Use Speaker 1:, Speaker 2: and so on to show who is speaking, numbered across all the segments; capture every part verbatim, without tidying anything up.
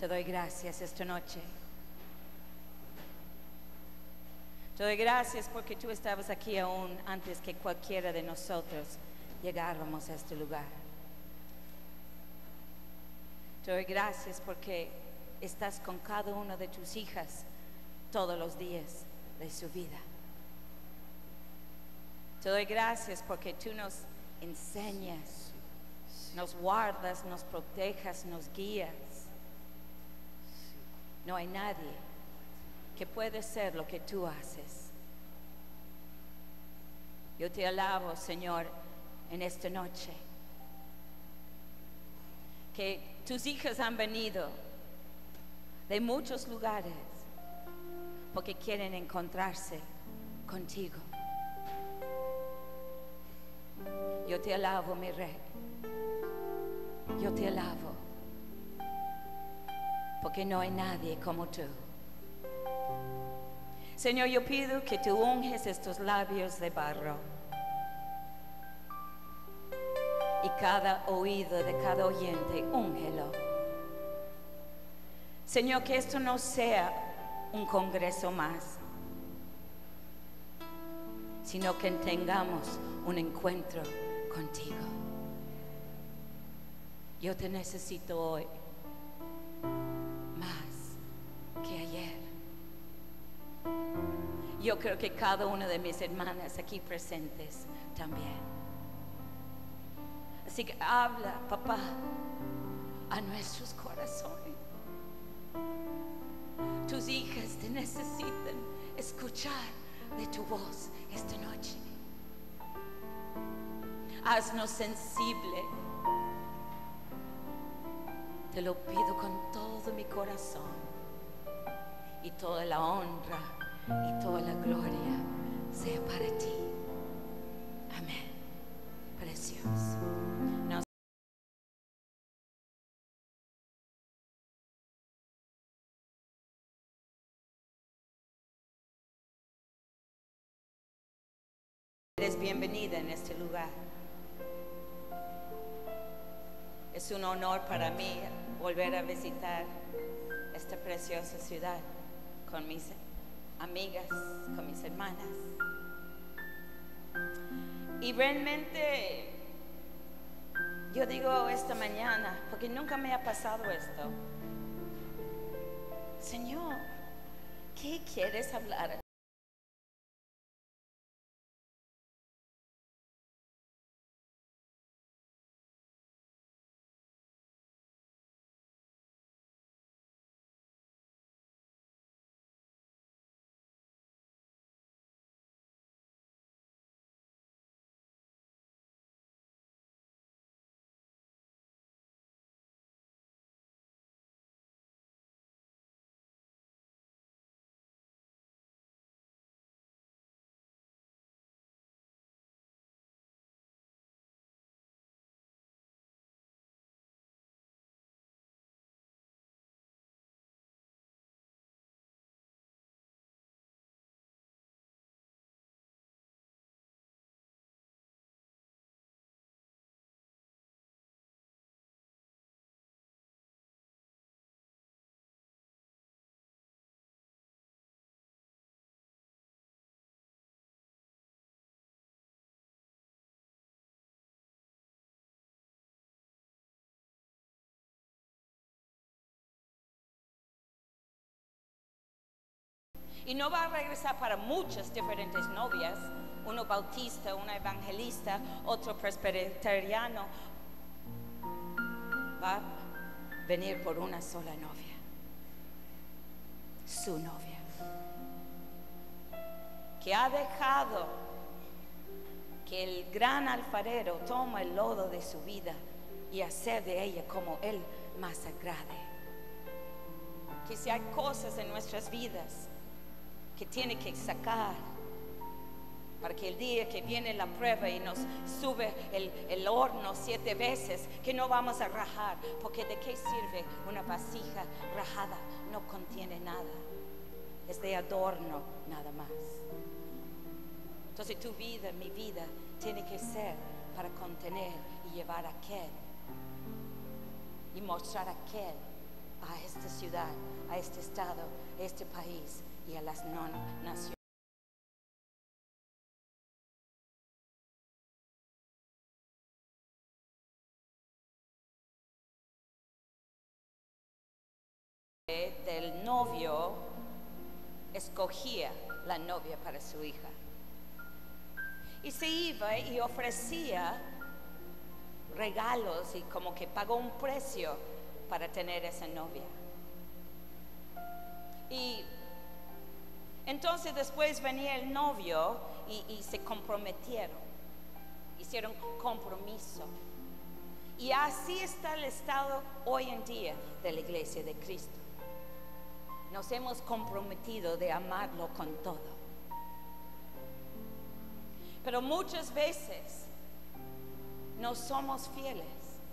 Speaker 1: Te doy gracias esta noche. Te doy gracias porque tú estabas aquí aún antes que cualquiera de nosotros llegáramos a este lugar. Te doy gracias porque estás con cada una de tus hijas todos los días de su vida. Te doy gracias porque tú nos enseñas, nos guardas, nos protejas, nos guías. No hay nadie que pueda hacer lo que tú haces. Yo te alabo, Señor, en esta noche, que tus hijas han venido de muchos lugares porque quieren encontrarse contigo. Yo te alabo, mi Rey. Yo te alabo porque no hay nadie como tú. Señor, yo pido que tú unges estos labios de barro y cada oído de cada oyente, úngelo. Señor, que esto no sea un congreso más, sino que tengamos un encuentro contigo. Yo te necesito hoy más que ayer. Yo creo que cada una de mis hermanas aquí presentes también. Así que habla, papá, a nuestros corazones. Tus hijas te necesitan escuchar de tu voz esta noche. Haznos sensible. Te lo pido con todo mi corazón. Y toda la honra y toda la gloria sea para ti. Amén. Precioso. Nos eres bienvenida en este lugar. Es un honor para mí volver a visitar esta preciosa ciudad con mis amigas, con mis hermanas. Y realmente yo digo esta mañana, porque nunca me ha pasado esto: Señor, ¿qué quieres hablar? Y no va a regresar para muchas diferentes novias, uno bautista, una evangelista, otro presbiteriano. Va a venir por una sola novia, su novia, que ha dejado que el gran alfarero tome el lodo de su vida y hacer de ella como él más agrade. Que si hay cosas en nuestras vidas que tiene que sacar para que el día que viene la prueba y nos sube el, el horno siete veces, que no vamos a rajar, porque de qué sirve una vasija rajada, no contiene nada, es de adorno nada más. Entonces tu vida, mi vida, tiene que ser para contener y llevar a aquel y mostrar a aquel a esta ciudad, a este estado, a este país y a las no naciones. Del novio escogía la novia para su hija y se iba y ofrecía regalos y como que pagó un precio para tener esa novia. Y entonces después venía el novio y, y se comprometieron, hicieron compromiso. Y así está el estado hoy en día de la iglesia de Cristo. Nos hemos comprometido de amarlo con todo. Pero muchas veces no somos fieles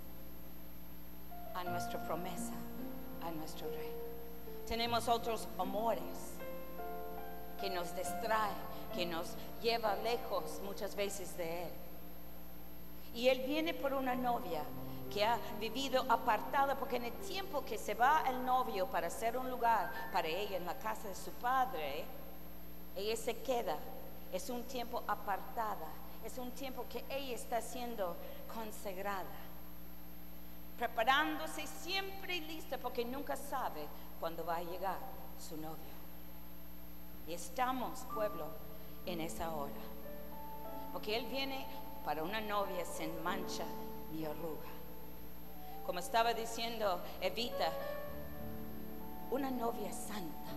Speaker 1: a nuestra promesa, a nuestro rey. Tenemos otros amores que nos distraen, que nos lleva lejos muchas veces de Él. Y Él viene por una novia que ha vivido apartada, porque en el tiempo que se va el novio para hacer un lugar para ella en la casa de su padre, ella se queda. Es un tiempo apartada, es un tiempo que ella está siendo consagrada, preparándose siempre lista, porque nunca sabe cuándo va a llegar su novio. Y estamos, pueblo, en esa hora, porque Él viene para una novia sin mancha ni arruga. Como estaba diciendo Evita, una novia santa.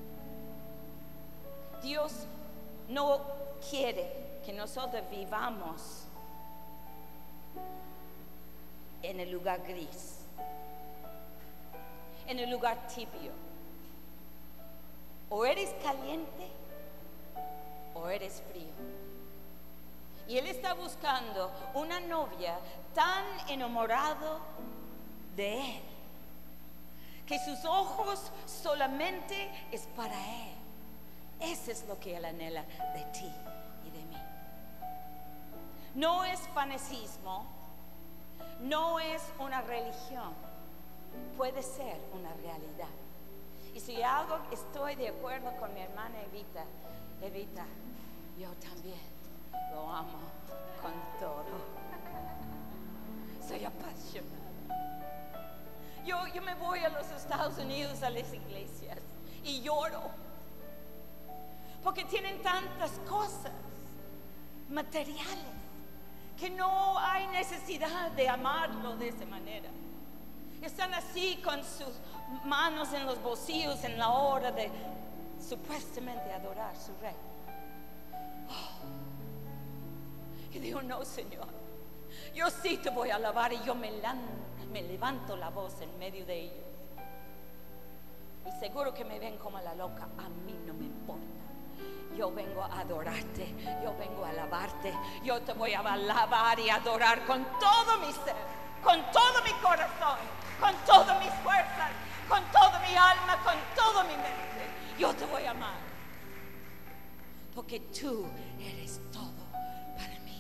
Speaker 1: Dios no quiere que nosotros vivamos en el lugar gris, en el lugar tibio. O eres caliente o eres frío. Y Él está buscando una novia tan enamorado de Él, que sus ojos solamente es para Él. Eso es lo que Él anhela de ti y de mí. No es fanatismo, no es una religión, puede ser una realidad. Y si algo estoy de acuerdo con mi hermana Evita, Evita, yo también lo amo con todo. Soy apasionada. Yo, yo me voy a los Estados Unidos a las iglesias y lloro, porque tienen tantas cosas materiales que no hay necesidad de amarlo de esa manera. Están así con sus manos en los bolsillos en la hora de supuestamente adorar a su rey. Oh. Y digo, no, Señor, yo sí te voy a alabar, y yo me, me levanto la voz en medio de ellos. Y seguro que me ven como la loca, a mí no me importa. Yo vengo a adorarte, yo vengo a alabarte, yo te voy a alabar y adorar con todo mi ser, con todo mi corazón, con todas mis fuerzas, con toda mi alma, con toda mi mente. Yo te voy a amar, porque tú eres todo para mí.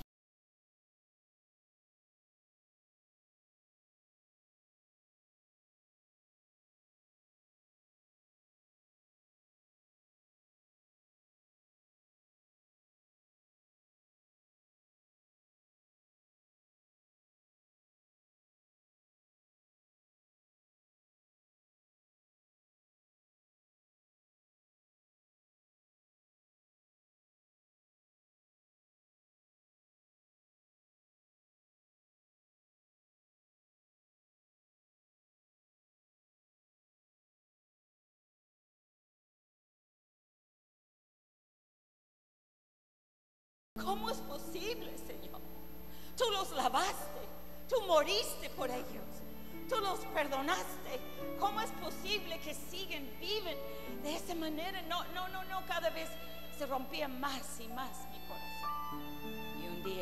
Speaker 1: ¿Cómo es posible, Señor? Tú los lavaste, tú moriste por ellos, tú los perdonaste. ¿Cómo es posible que siguen, viven de esa manera? No, no, no, no, cada vez se rompía más y más mi corazón. Y un día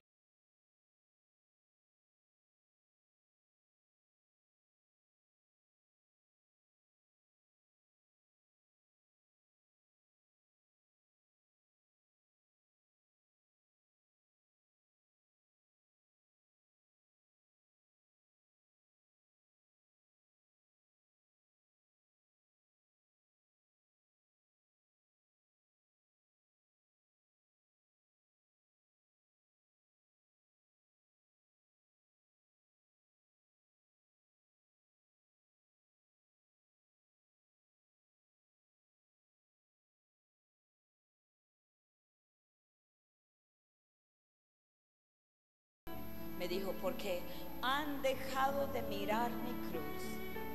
Speaker 1: Me dijo, porque han dejado de mirar mi cruz.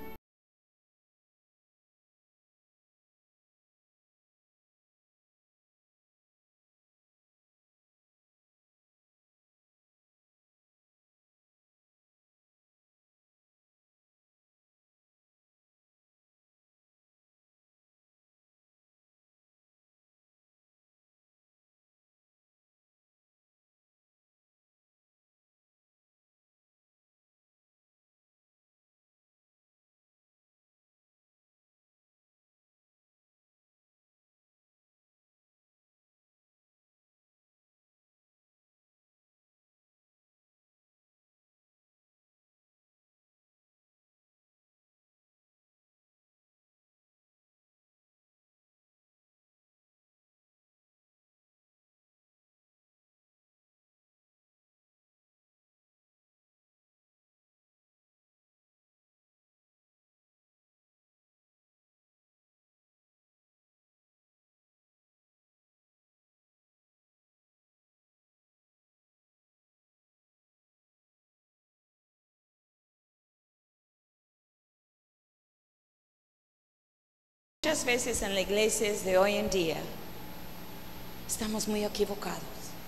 Speaker 1: Muchas veces en las iglesias de hoy en día estamos muy equivocados.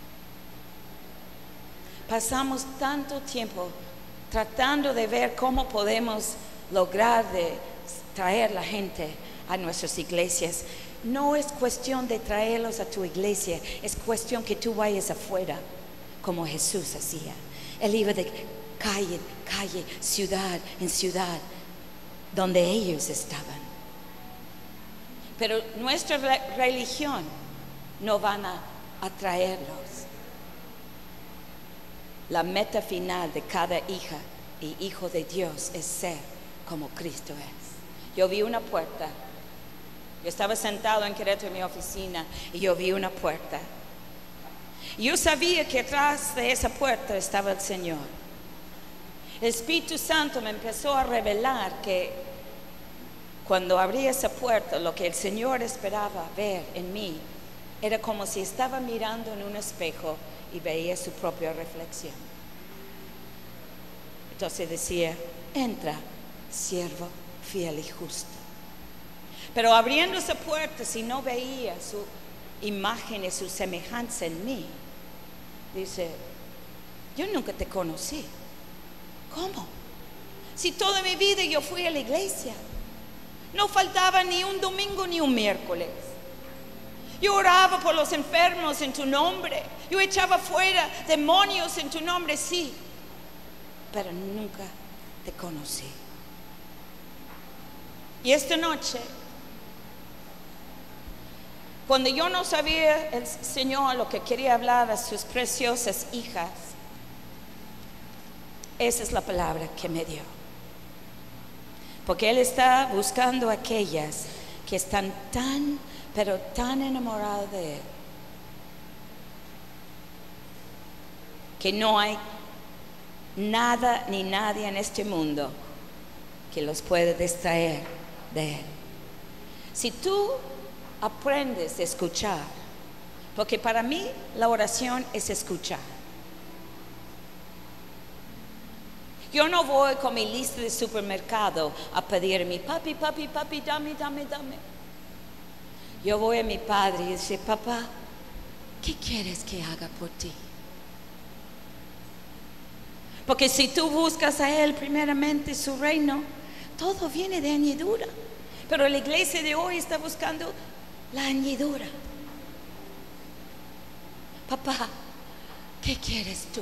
Speaker 1: Pasamos tanto tiempo tratando de ver cómo podemos lograr de traer la gente a nuestras iglesias. No es cuestión de traerlos a tu iglesia, es cuestión que tú vayas afuera, como Jesús hacía. Él iba de calle en calle, ciudad en ciudad, donde ellos estaban. Pero nuestra religión no van a atraerlos. La meta final de cada hija y hijo de Dios es ser como Cristo es. Yo vi una puerta. Yo estaba sentado en Querétaro en mi oficina y yo vi una puerta. Yo sabía que atrás de esa puerta estaba el Señor. El Espíritu Santo me empezó a revelar que cuando abrí esa puerta, lo que el Señor esperaba ver en mí era como si estaba mirando en un espejo y veía su propia reflexión. Entonces decía, entra, siervo fiel y justo. Pero abriendo esa puerta, si no veía su imagen y su semejanza en mí, dice, yo nunca te conocí. ¿Cómo? Si toda mi vida yo fui a la iglesia. No faltaba ni un domingo ni un miércoles. Yo oraba por los enfermos en tu nombre. Yo echaba fuera demonios en tu nombre, sí. Pero nunca te conocí. Y esta noche, cuando yo no sabía el Señor lo que quería hablar a sus preciosas hijas, esa es la palabra que me dio. Porque Él está buscando a aquellas que están tan, pero tan enamoradas de Él, que no hay nada ni nadie en este mundo que los pueda distraer de Él. Si tú aprendes a escuchar, porque para mí la oración es escuchar. Yo no voy con mi lista de supermercado a pedir a mi papi, papi, papi, dame, dame, dame. Yo voy a mi padre y dice, papá, ¿qué quieres que haga por ti? Porque si tú buscas a Él primeramente su reino, todo viene de añadidura. Pero la iglesia de hoy está buscando la añadidura. Papá, ¿qué quieres tú?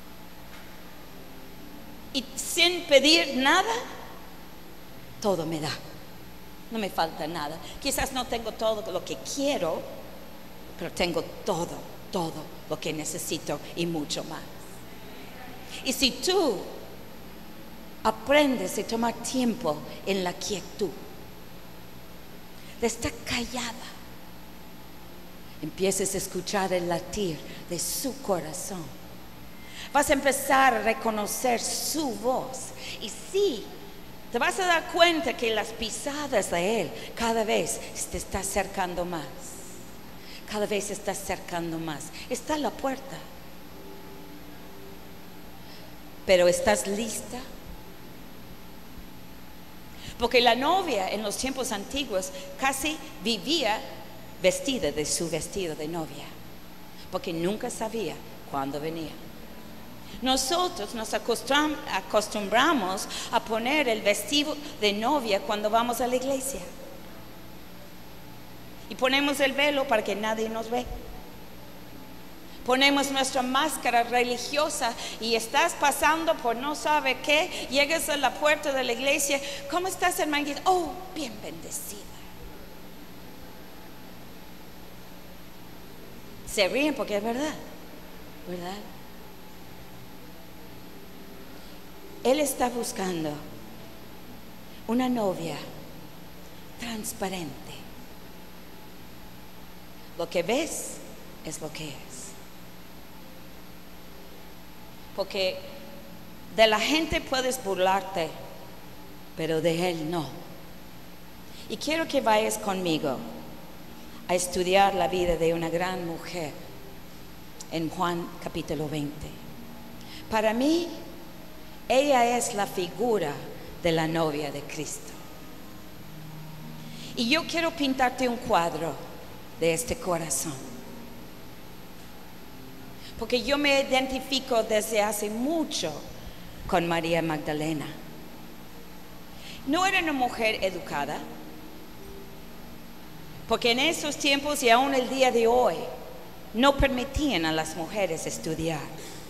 Speaker 1: Y sin pedir nada, todo me da. No me falta nada. Quizás no tengo todo lo que quiero, pero tengo todo, todo lo que necesito y mucho más. Y si tú aprendes a tomar tiempo en la quietud, de estar callada, empiezas a escuchar el latir de su corazón. Vas a empezar a reconocer su voz. Y sí, te vas a dar cuenta que las pisadas de Él cada vez te está acercando más. Cada vez se está acercando más. Está a la puerta. pero ¿estás lista? Porque la novia en los tiempos antiguos casi vivía vestida de su vestido de novia, porque nunca sabía cuándo venía. Nosotros nos acostumbramos a poner el vestido de novia cuando vamos a la iglesia. Y ponemos el velo para que nadie nos ve. Ponemos nuestra máscara religiosa y estás pasando por no sabe qué, llegas a la puerta de la iglesia. ¿Cómo estás, hermana? Oh, bien bendecida. Se ríen porque es verdad, ¿verdad? Él está buscando una novia transparente. Lo que ves es lo que es. Porque de la gente puedes burlarte, pero de Él no. Y quiero que vayas conmigo a estudiar la vida de una gran mujer en Juan capítulo veinte. Para mí, ella es la figura de la novia de Cristo. Y yo quiero pintarte un cuadro de este corazón, porque yo me identifico desde hace mucho con María Magdalena. No era una mujer educada, porque en esos tiempos y aún el día de hoy no permitían a las mujeres estudiar.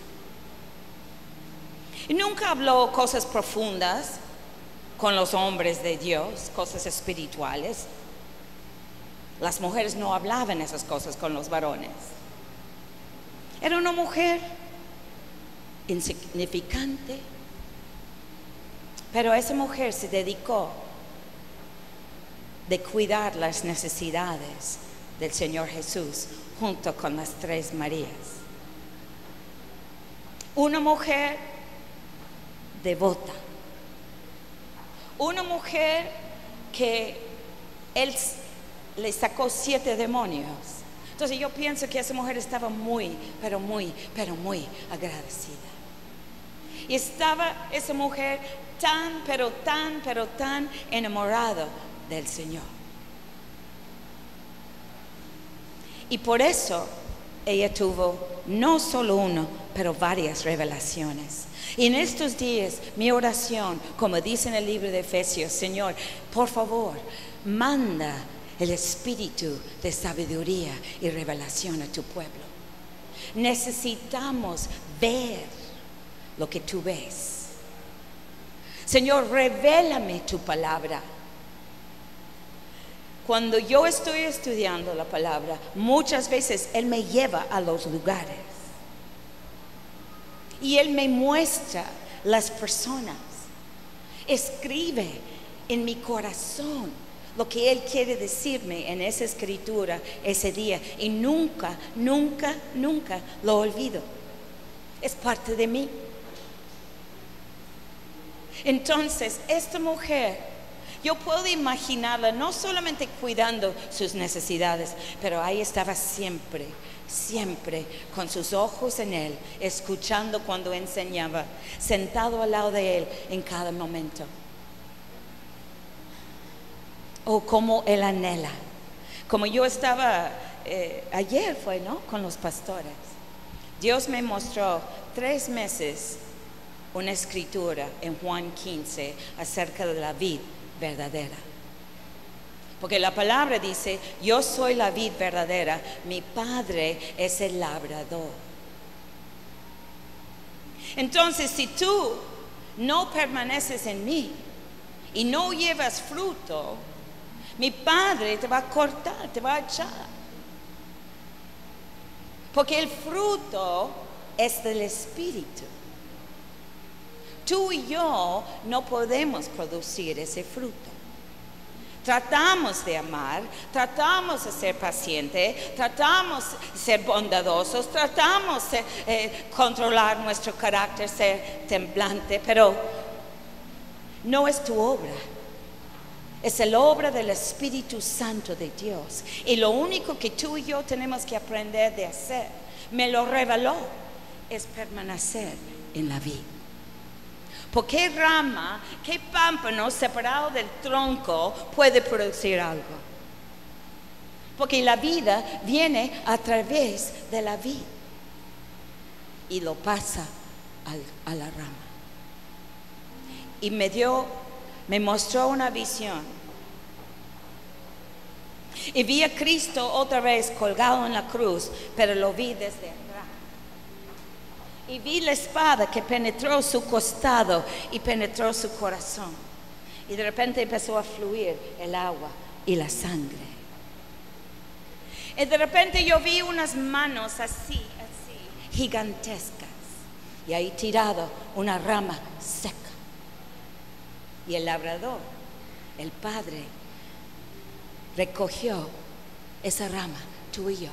Speaker 1: Y nunca habló cosas profundas con los hombres de Dios, cosas espirituales. Las mujeres no hablaban esas cosas con los varones. Era una mujer insignificante, pero esa mujer se dedicó de cuidar las necesidades del Señor Jesús junto con las tres Marías. Una mujer devota, una mujer que Él le sacó siete demonios. Entonces yo pienso que esa mujer estaba muy, pero muy, pero muy agradecida. Y estaba esa mujer tan, pero tan, pero tan enamorada del Señor. Y por eso ella tuvo no solo uno, pero varias revelaciones. Y en estos días, mi oración, como dice en el libro de Efesios, Señor, por favor, manda el espíritu de sabiduría y revelación a tu pueblo. Necesitamos ver lo que tú ves. Señor, revélame tu palabra. Cuando yo estoy estudiando la palabra, muchas veces Él me lleva a los lugares y Él me muestra las personas. Escribe en mi corazón lo que Él quiere decirme en esa escritura ese día, y nunca, nunca, nunca lo olvido. Es parte de mí. Entonces, esta mujer, yo puedo imaginarla no solamente cuidando sus necesidades, pero ahí estaba siempre, siempre con sus ojos en Él, escuchando cuando enseñaba, sentado al lado de Él en cada momento. O como Él anhela. Como yo estaba, eh, ayer fue, ¿no? Con los pastores. Dios me mostró tres meses una escritura en Juan quince acerca de la vid verdadera. Porque la palabra dice, yo soy la vid verdadera, mi Padre es el labrador. Entonces, si tú no permaneces en mí y no llevas fruto, mi Padre te va a cortar, te va a echar. Porque el fruto es del Espíritu. Tú y yo no podemos producir ese fruto. Tratamos de amar, tratamos de ser pacientes, tratamos de ser bondadosos, tratamos de eh, controlar nuestro carácter, ser temblante, pero no es tu obra. Es la obra del Espíritu Santo de Dios. Y lo único que tú y yo tenemos que aprender de hacer, me lo reveló, es permanecer en la vida. ¿Por qué rama, qué pámpano separado del tronco puede producir algo? Porque la vida viene a través de la vid y lo pasa al, a la rama. Y me dio, me mostró una visión. Y vi a Cristo otra vez colgado en la cruz, pero lo vi desde atrás. Y vi la espada que penetró su costado y penetró su corazón. Y de repente empezó a fluir el agua y la sangre. Y de repente yo vi unas manos así, así, gigantescas. Y ahí tirado una rama seca. Y el labrador, el Padre, recogió esa rama, tú y yo.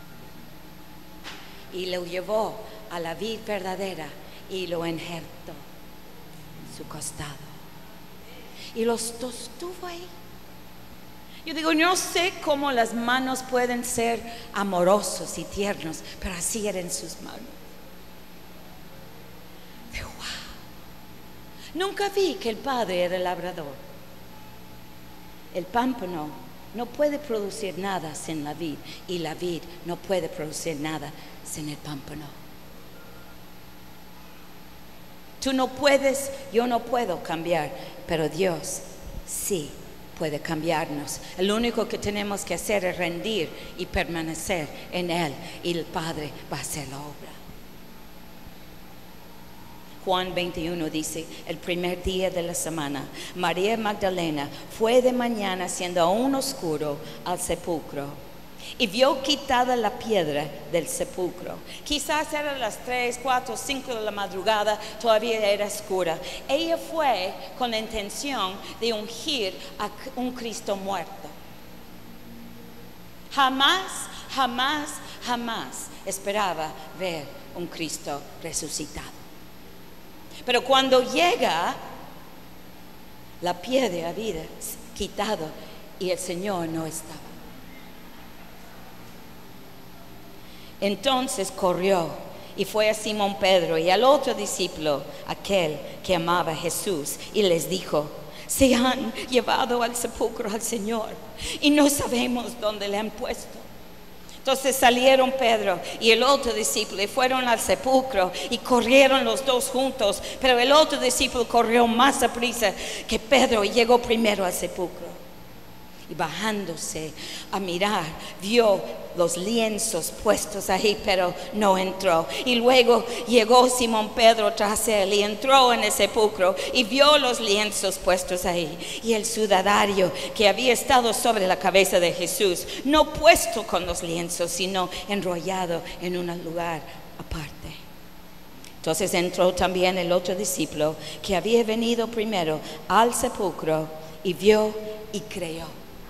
Speaker 1: Y lo llevó a la vid verdadera y lo injertó en su costado. Y los sostuvo ahí. Yo digo, no sé cómo las manos pueden ser amorosos y tiernos, pero así eran sus manos. Digo, wow. Nunca vi que el Padre era el labrador. El pámpano no puede producir nada sin la vid, y la vid no puede producir nada sin el pámpano. Tú no puedes, yo no puedo cambiar, pero Dios sí puede cambiarnos. El único que tenemos que hacer es rendir y permanecer en Él, y el Padre va a hacer la obra. Juan veintiuno dice, el primer día de la semana, María Magdalena fue de mañana, siendo aún oscuro, al sepulcro, y vio quitada la piedra del sepulcro. Quizás eran las tres, cuatro, cinco de la madrugada, todavía era oscura. Ella fue con la intención de ungir a un Cristo muerto. Jamás, jamás, jamás esperaba ver un Cristo resucitado. Pero cuando llega, la piedra había quitado y el Señor no estaba. Entonces corrió y fue a Simón Pedro y al otro discípulo, aquel que amaba a Jesús, y les dijo, se han llevado al sepulcro al Señor y no sabemos dónde le han puesto. Entonces salieron Pedro y el otro discípulo y fueron al sepulcro, y corrieron los dos juntos, pero el otro discípulo corrió más a prisa que Pedro y llegó primero al sepulcro. Y bajándose a mirar, vio los lienzos puestos ahí, pero no entró. Y luego llegó Simón Pedro tras él y entró en el sepulcro y vio los lienzos puestos ahí, y el sudario que había estado sobre la cabeza de Jesús, no puesto con los lienzos, sino enrollado en un lugar aparte. Entonces entró también el otro discípulo que había venido primero al sepulcro y vio y creyó,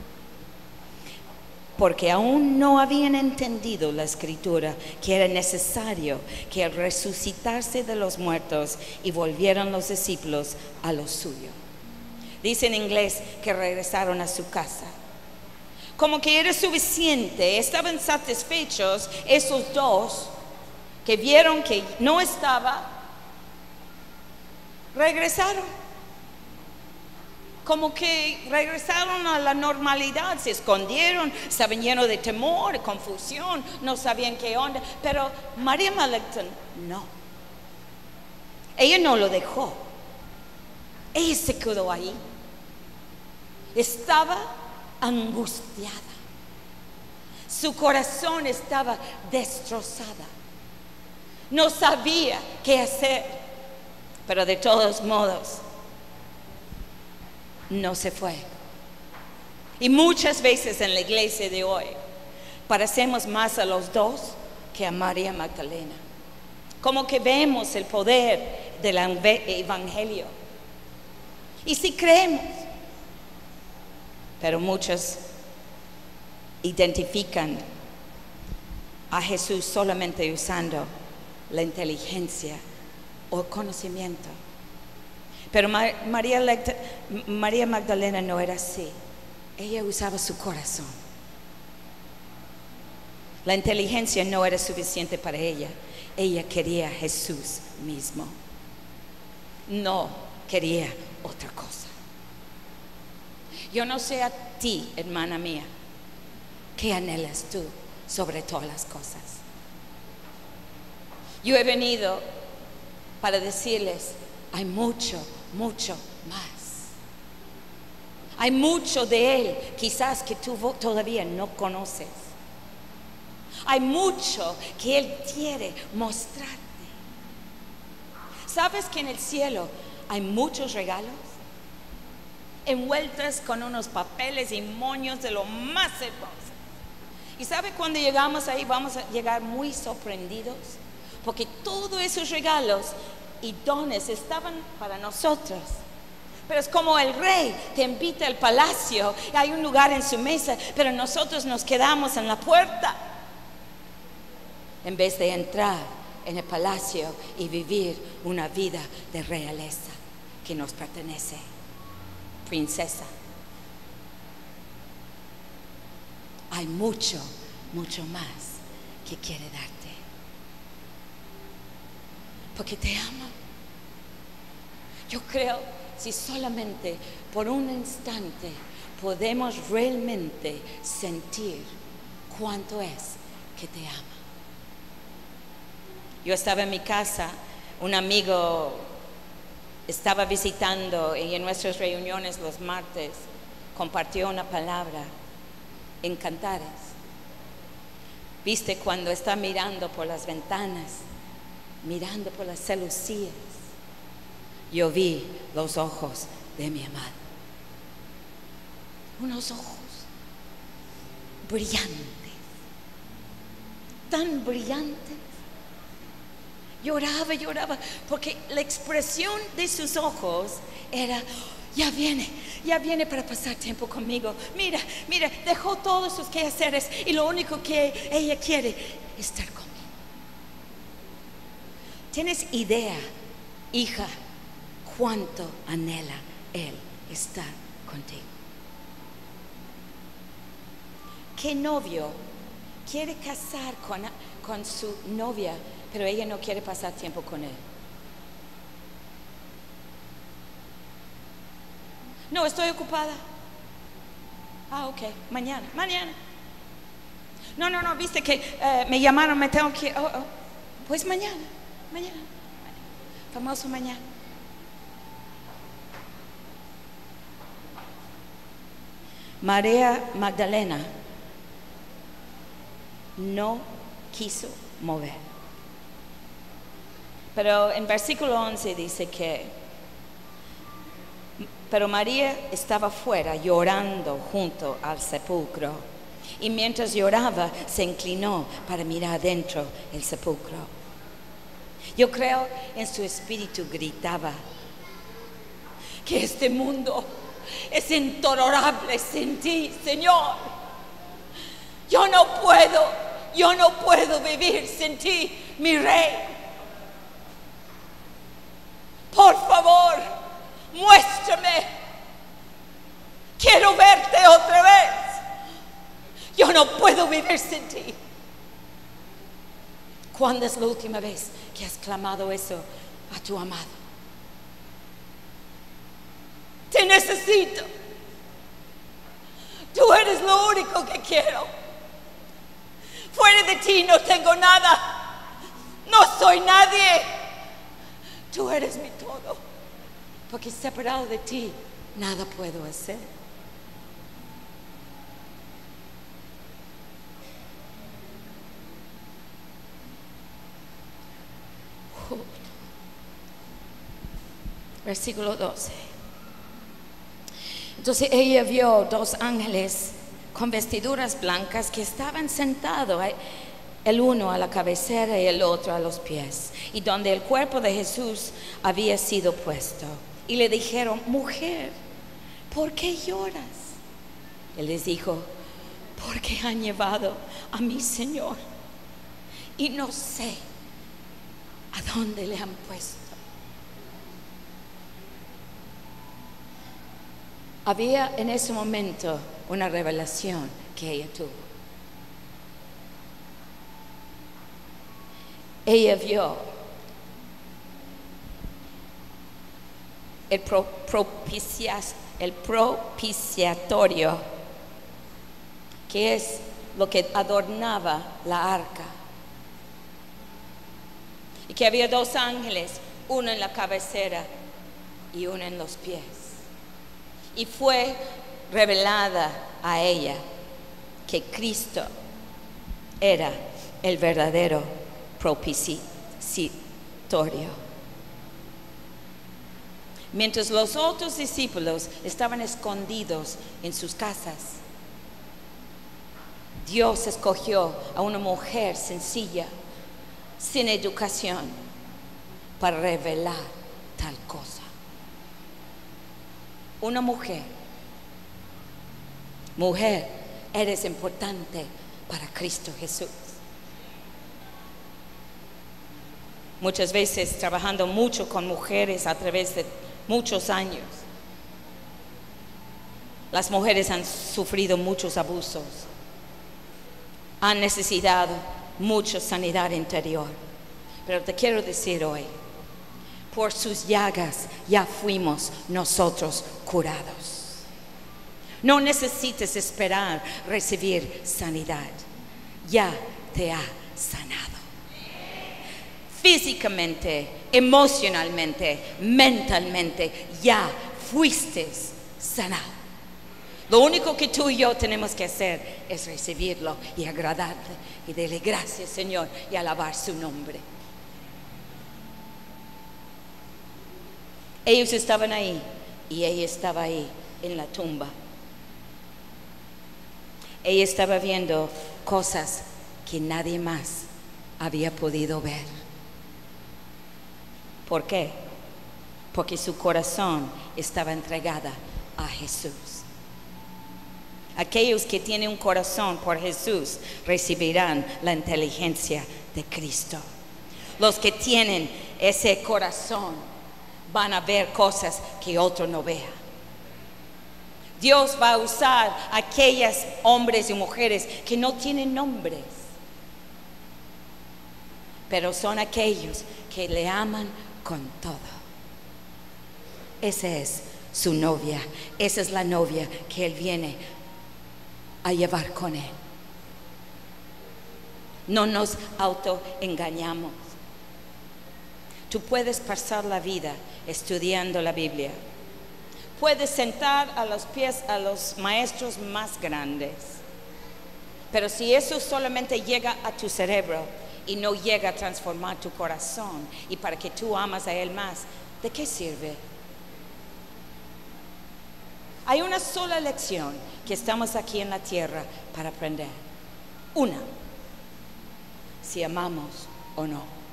Speaker 1: porque aún no habían entendido la escritura, que era necesario que al resucitarse de los muertos y volvieran los discípulos a lo suyo. Dice en inglés que regresaron a su casa. Como que era suficiente, estaban satisfechos esos dos que vieron que no estaba, regresaron. Como que regresaron a la normalidad, se escondieron, estaban llenos de temor, confusión, no sabían qué onda. Pero María Magdalena no. Ella no lo dejó. Ella se quedó ahí. Estaba angustiada. Su corazón estaba destrozada. No sabía qué hacer, pero de todos modos no se fue. Y muchas veces en la iglesia de hoy parecemos más a los dos que a María Magdalena. Como que vemos el poder del evangelio y sí creemos, pero muchos identifican a Jesús solamente usando la inteligencia o el conocimiento. Pero María, María Magdalena no era así. Ella usaba su corazón. La inteligencia no era suficiente para ella. Ella quería a Jesús mismo. no quería otra cosa. Yo no sé a ti, hermana mía, ¿qué anhelas tú sobre todas las cosas? Yo he venido para decirles, hay mucho, mucho más. Hay mucho de Él, quizás que tú todavía no conoces. Hay mucho que Él quiere mostrarte. ¿Sabes que en el cielo hay muchos regalos? Envueltos con unos papeles y moños de lo más hermoso. ¿Y sabe cuando llegamos ahí vamos a llegar muy sorprendidos? Porque todos esos regalos y dones estaban para nosotros. Pero es como el rey te invita al palacio y hay un lugar en su mesa, pero nosotros nos quedamos en la puerta en vez de entrar en el palacio y vivir una vida de realeza que nos pertenece. Princesa, hay mucho, mucho más que quiere darte, porque te ama. Yo creo, si solamente por un instante podemos realmente sentir cuánto es que te ama. Yo estaba en mi casa, un amigo estaba visitando y en nuestras reuniones los martes compartió una palabra en Cantares. Viste, cuando está mirando por las ventanas, mirando por las celosías, yo vi los ojos de mi amado. Unos ojos brillantes, tan brillantes. Lloraba, lloraba, porque la expresión de sus ojos era, ya viene, ya viene para pasar tiempo conmigo. Mira, mira, dejó todos sus quehaceres y lo único que ella quiere es estar conmigo. ¿Tienes idea, hija, cuánto anhela él estar contigo? ¿Qué novio quiere casar con, con su novia, pero ella no quiere pasar tiempo con él? No, estoy ocupada. Ah, ok, mañana, mañana. No, no, no, viste que uh, me llamaron, me tengo que... Oh, oh. Pues mañana, mañana, famoso mañana. María Magdalena no quiso mover. Pero en versículo once dice que, pero María estaba fuera llorando junto al sepulcro, y mientras lloraba se inclinó para mirar dentro del sepulcro. Yo creo en su espíritu gritaba que este mundo es intolerable sin ti, Señor. Yo no puedo, yo no puedo vivir sin ti, mi Rey. Por favor, muéstrame. Quiero verte otra vez. Yo no puedo vivir sin ti. ¿Cuándo es la última vez que has clamado eso a tu amado? Te necesito. Tú eres lo único que quiero. Fuera de ti no tengo nada. No soy nadie. Tú eres mi todo. Porque separado de ti, nada puedo hacer. Uh. Versículo doce. Entonces ella vio dos ángeles con vestiduras blancas que estaban sentados, el uno a la cabecera y el otro a los pies, y donde el cuerpo de Jesús había sido puesto. Y le dijeron: mujer, ¿por qué lloras? Él les dijo: porque han llevado a mi Señor y no sé a dónde le han puesto. Había en ese momento una revelación que ella tuvo. Ella vio el, pro, propicias, el propiciatorio, que es lo que adornaba la arca. Y que había dos ángeles, uno en la cabecera y uno en los pies. Y fue revelada a ella que Cristo era el verdadero propiciatorio. Mientras los otros discípulos estaban escondidos en sus casas, Dios escogió a una mujer sencilla, sin educación, para revelar tal cosa. Una mujer, mujer, eres importante para Cristo Jesús. Muchas veces trabajando mucho con mujeres a través de muchos años, las mujeres han sufrido muchos abusos, han necesitado mucha sanidad interior. Pero te quiero decir hoy, por sus llagas ya fuimos nosotros curados. No necesitas esperar recibir sanidad, ya te ha sanado. Físicamente, emocionalmente, mentalmente, ya fuiste sanado. Lo único que tú y yo tenemos que hacer es recibirlo y agradarle y darle gracias, Señor, y alabar su nombre. Ellos estaban ahí y ella estaba ahí en la tumba. Ella estaba viendo cosas que nadie más había podido ver. ¿Por qué? Porque su corazón estaba entregada a Jesús. Aquellos que tienen un corazón por Jesús recibirán la inteligencia de Cristo. Los que tienen ese corazón van a ver cosas que otro no vea. Dios va a usar a aquellos hombres y mujeres que no tienen nombres, pero son aquellos que le aman con todo. Esa es su novia, esa es la novia que Él viene a llevar con Él. No nos autoengañamos. Tú puedes pasar la vida estudiando la Biblia. Puedes sentar a los pies a los maestros más grandes. Pero si eso solamente llega a tu cerebro y no llega a transformar tu corazón y para que tú amas a Él más, ¿de qué sirve? Hay una sola lección que estamos aquí en la tierra para aprender. Una, si amamos o no.